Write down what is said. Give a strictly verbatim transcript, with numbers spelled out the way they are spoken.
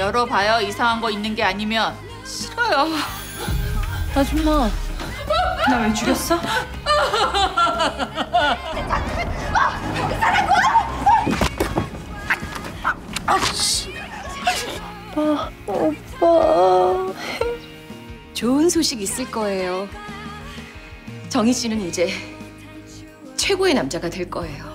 열어봐요. 이상한 거 있는 게 아니면. 싫어요. 아줌마, 나 왜 죽였어? 오빠, 오빠. 좋은 소식 있을 거예요. 정희 씨는 이제 최고의 남자가 될 거예요.